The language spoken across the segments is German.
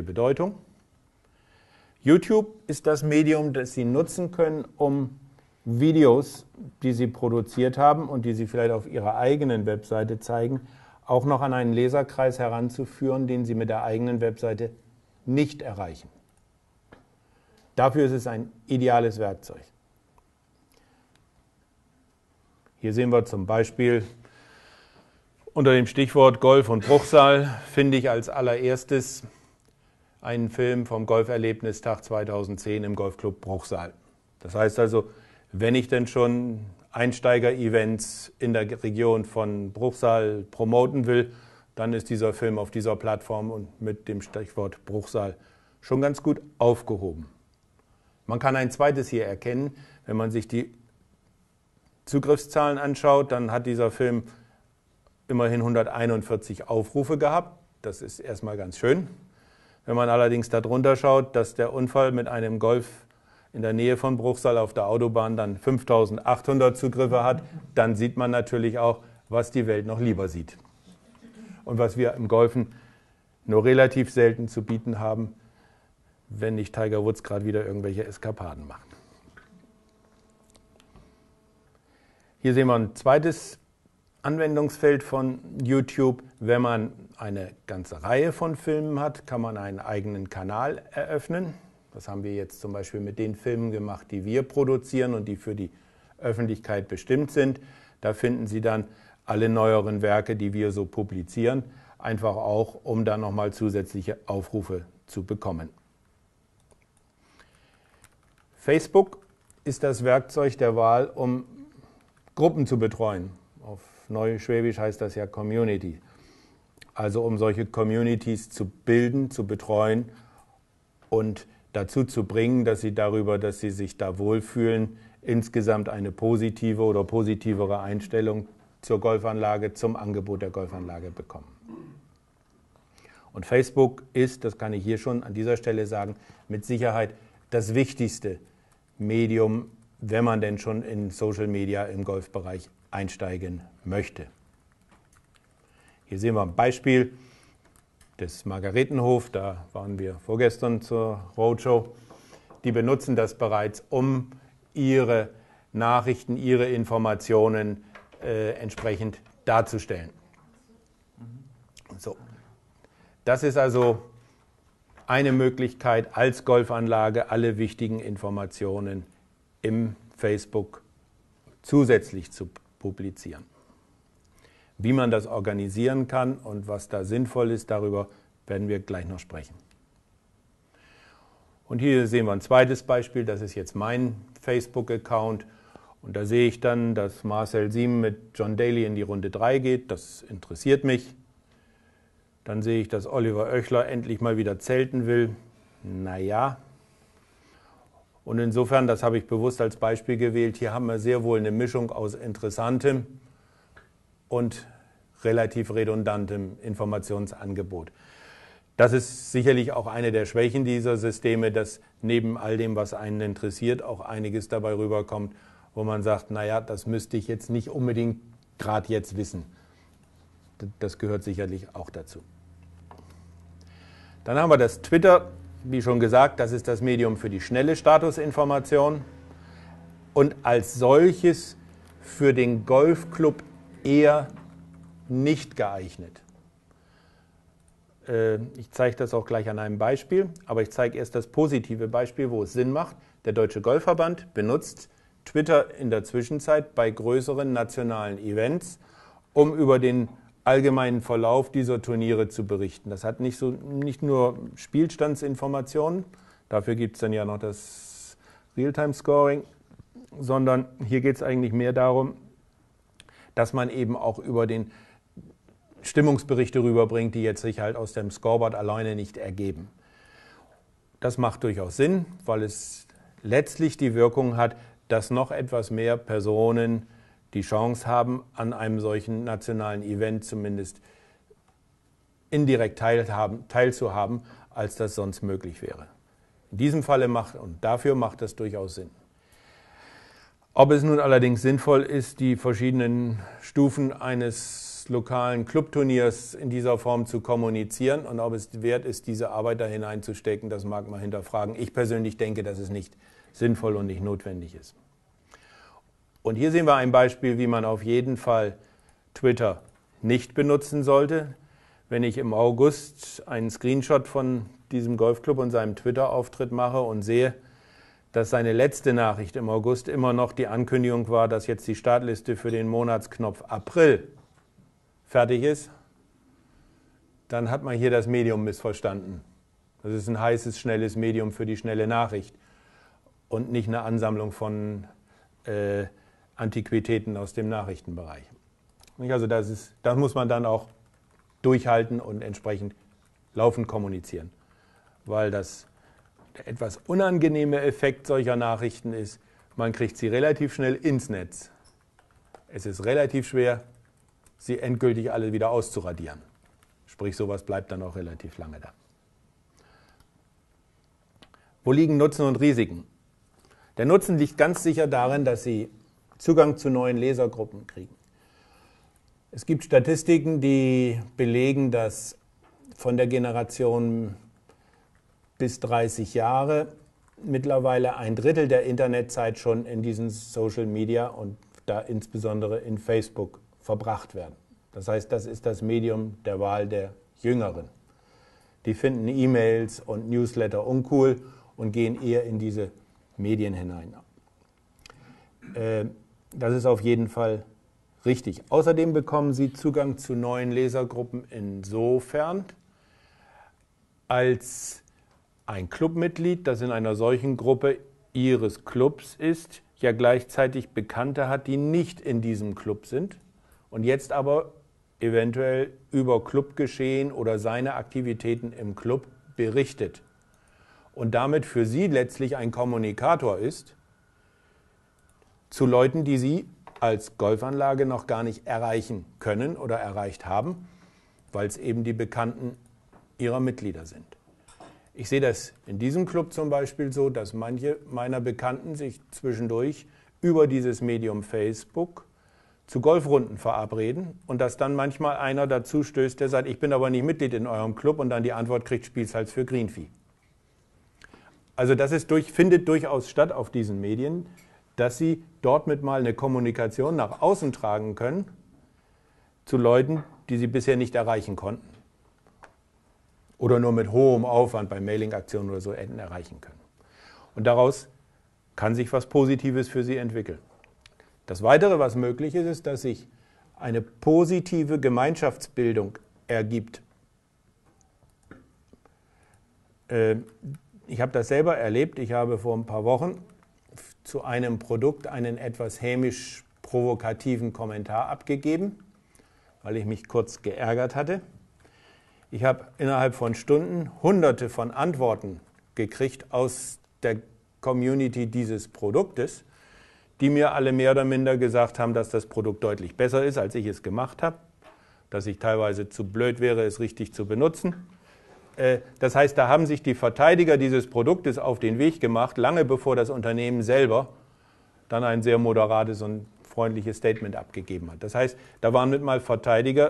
Bedeutung. YouTube ist das Medium, das Sie nutzen können, um Videos, die Sie produziert haben und die Sie vielleicht auf Ihrer eigenen Webseite zeigen, auch noch an einen Leserkreis heranzuführen, den Sie mit der eigenen Webseite nicht erreichen. Dafür ist es ein ideales Werkzeug. Hier sehen wir zum Beispiel unter dem Stichwort Golf und Bruchsal finde ich als allererstes einen Film vom Golferlebnistag 2010 im Golfclub Bruchsal. Das heißt also, wenn ich denn schon Einsteiger-Events in der Region von Bruchsal promoten will, dann ist dieser Film auf dieser Plattform und mit dem Stichwort Bruchsal schon ganz gut aufgehoben. Man kann ein zweites hier erkennen, wenn man sich die Zugriffszahlen anschaut, dann hat dieser Film immerhin 141 Aufrufe gehabt. Das ist erstmal ganz schön. Wenn man allerdings darunter schaut, dass der Unfall mit einem Golf in der Nähe von Bruchsal auf der Autobahn dann 5800 Zugriffe hat, dann sieht man natürlich auch, was die Welt noch lieber sieht. Und was wir im Golfen nur relativ selten zu bieten haben, wenn nicht Tiger Woods gerade wieder irgendwelche Eskapaden macht. Hier sehen wir ein zweites Anwendungsfeld von YouTube. Wenn man eine ganze Reihe von Filmen hat, kann man einen eigenen Kanal eröffnen. Das haben wir jetzt zum Beispiel mit den Filmen gemacht, die wir produzieren und die für die Öffentlichkeit bestimmt sind. Da finden Sie dann alle neueren Werke, die wir so publizieren, einfach auch, um dann nochmal zusätzliche Aufrufe zu bekommen. Facebook ist das Werkzeug der Wahl, um Gruppen zu betreuen. Auf Neuschwäbisch heißt das ja Community. Also um solche Communities zu bilden, zu betreuen und dazu zu bringen, dass sie darüber, dass sie sich da wohlfühlen, insgesamt eine positive oder positivere Einstellung zur Golfanlage, zum Angebot der Golfanlage bekommen. Und Facebook ist, das kann ich hier schon an dieser Stelle sagen, mit Sicherheit das wichtigste Medium, wenn man denn schon in Social Media im Golfbereich einsteigen möchte. Hier sehen wir ein Beispiel des Margaretenhof, da waren wir vorgestern zur Roadshow. Die benutzen das bereits, um ihre Nachrichten, ihre Informationen entsprechend darzustellen. So. Das ist also eine Möglichkeit, als Golfanlage alle wichtigen Informationen im Facebook zusätzlich zu publizieren. Wie man das organisieren kann und was da sinnvoll ist, darüber werden wir gleich noch sprechen. Und hier sehen wir ein zweites Beispiel, das ist jetzt mein Facebook-Account. Und da sehe ich dann, dass Marcel Siem mit John Daly in die Runde 3 geht, das interessiert mich. Dann sehe ich, dass Oliver Oechler endlich mal wieder zelten will. Naja. Und insofern, das habe ich bewusst als Beispiel gewählt, hier haben wir sehr wohl eine Mischung aus Interessantem und relativ redundantem Informationsangebot. Das ist sicherlich auch eine der Schwächen dieser Systeme, dass neben all dem, was einen interessiert, auch einiges dabei rüberkommt, wo man sagt, naja, das müsste ich jetzt nicht unbedingt gerade jetzt wissen. Das gehört sicherlich auch dazu. Dann haben wir das Twitter, wie schon gesagt, das ist das Medium für die schnelle Statusinformation und als solches für den Golfclub eher nicht geeignet. Ich zeige das auch gleich an einem Beispiel, aber ich zeige erst das positive Beispiel, wo es Sinn macht. Der Deutsche Golfverband benutzt Twitter in der Zwischenzeit bei größeren nationalen Events, um über den allgemeinen Verlauf dieser Turniere zu berichten. Das hat nicht nur Spielstandsinformationen, dafür gibt es dann ja noch das Realtime-Scoring, sondern hier geht es eigentlich mehr darum, dass man eben auch über den Stimmungsberichte rüberbringt, die jetzt sich halt aus dem Scoreboard alleine nicht ergeben. Das macht durchaus Sinn, weil es letztlich die Wirkung hat, dass noch etwas mehr Personen die Chance haben, an einem solchen nationalen Event zumindest indirekt teilzuhaben, als das sonst möglich wäre. In diesem Falle dafür macht das durchaus Sinn. Ob es nun allerdings sinnvoll ist, die verschiedenen Stufen eines eines lokalen Clubturniers in dieser Form zu kommunizieren und ob es wert ist, diese Arbeit da hineinzustecken, das mag man hinterfragen. Ich persönlich denke, dass es nicht sinnvoll und nicht notwendig ist. Und hier sehen wir ein Beispiel, wie man auf jeden Fall Twitter nicht benutzen sollte. Wenn ich im August einen Screenshot von diesem Golfclub und seinem Twitter-Auftritt mache und sehe, dass seine letzte Nachricht im August immer noch die Ankündigung war, dass jetzt die Startliste für den Monatsknopf April fertig ist, dann hat man hier das Medium missverstanden. Das ist ein heißes, schnelles Medium für die schnelle Nachricht und nicht eine Ansammlung von Antiquitäten aus dem Nachrichtenbereich. Also das muss man dann auch durchhalten und entsprechend laufend kommunizieren, weil das der etwas unangenehme Effekt solcher Nachrichten ist, man kriegt sie relativ schnell ins Netz. Es ist relativ schwer, sie endgültig alle wieder auszuradieren. Sprich, sowas bleibt dann auch relativ lange da. Wo liegen Nutzen und Risiken? Der Nutzen liegt ganz sicher darin, dass Sie Zugang zu neuen Lesergruppen kriegen. Es gibt Statistiken, die belegen, dass von der Generation bis 30 Jahre mittlerweile ein Drittel der Internetzeit schon in diesen Social Media und da insbesondere in Facebook verbracht werden. Das heißt, das ist das Medium der Wahl der Jüngeren. Die finden E-Mails und Newsletter uncool und gehen eher in diese Medien hinein. Das ist auf jeden Fall richtig. Außerdem bekommen Sie Zugang zu neuen Lesergruppen insofern, als ein Clubmitglied, das in einer solchen Gruppe Ihres Clubs ist, ja gleichzeitig Bekannte hat, die nicht in diesem Club sind und jetzt aber eventuell über Clubgeschehen oder seine Aktivitäten im Club berichtet und damit für Sie letztlich ein Kommunikator ist zu Leuten, die Sie als Golfanlage noch gar nicht erreichen können oder erreicht haben, weil es eben die Bekannten Ihrer Mitglieder sind. Ich sehe das in diesem Club zum Beispiel so, dass manche meiner Bekannten sich zwischendurch über dieses Medium Facebook zu Golfrunden verabreden und dass dann manchmal einer dazu stößt, der sagt, ich bin aber nicht Mitglied in eurem Club und dann die Antwort kriegt, spielst halt für Greenfee. Also das findet durchaus statt auf diesen Medien, dass Sie dort mit mal eine Kommunikation nach außen tragen können zu Leuten, die Sie bisher nicht erreichen konnten. Oder nur mit hohem Aufwand bei Mailing-Aktionen oder so hätten erreichen können. Und daraus kann sich was Positives für Sie entwickeln. Das Weitere, was möglich ist, ist, dass sich eine positive Gemeinschaftsbildung ergibt. Ich habe das selber erlebt. Ich habe vor ein paar Wochen zu einem Produkt einen etwas hämisch provokativen Kommentar abgegeben, weil ich mich kurz geärgert hatte. Ich habe innerhalb von Stunden Hunderte von Antworten gekriegt aus der Community dieses Produktes, die mir alle mehr oder minder gesagt haben, dass das Produkt deutlich besser ist, als ich es gemacht habe, dass ich teilweise zu blöd wäre, es richtig zu benutzen. Das heißt, da haben sich die Verteidiger dieses Produktes auf den Weg gemacht, lange bevor das Unternehmen selber dann ein sehr moderates und freundliches Statement abgegeben hat. Das heißt, da waren mit mal Verteidiger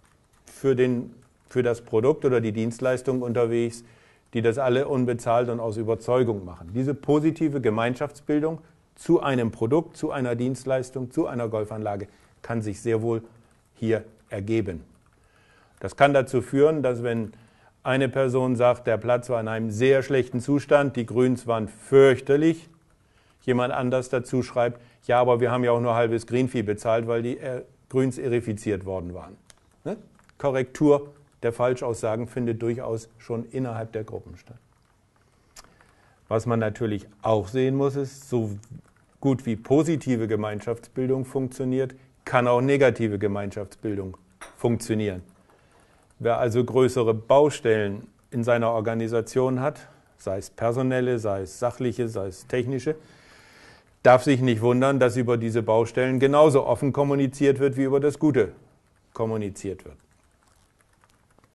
für das Produkt oder die Dienstleistung unterwegs, die das alle unbezahlt und aus Überzeugung machen. Diese positive Gemeinschaftsbildung zu einem Produkt, zu einer Dienstleistung, zu einer Golfanlage kann sich sehr wohl hier ergeben. Das kann dazu führen, dass wenn eine Person sagt, der Platz war in einem sehr schlechten Zustand, die Grüns waren fürchterlich, jemand anders dazu schreibt, ja, aber wir haben ja auch nur halbes Greenfee bezahlt, weil die Grüns erifiziert worden waren. Ne? Korrektur der Falschaussagen findet durchaus schon innerhalb der Gruppen statt. Was man natürlich auch sehen muss, ist, so gut wie positive Gemeinschaftsbildung funktioniert, kann auch negative Gemeinschaftsbildung funktionieren. Wer also größere Baustellen in seiner Organisation hat, sei es personelle, sei es sachliche, sei es technische, darf sich nicht wundern, dass über diese Baustellen genauso offen kommuniziert wird, wie über das Gute kommuniziert wird.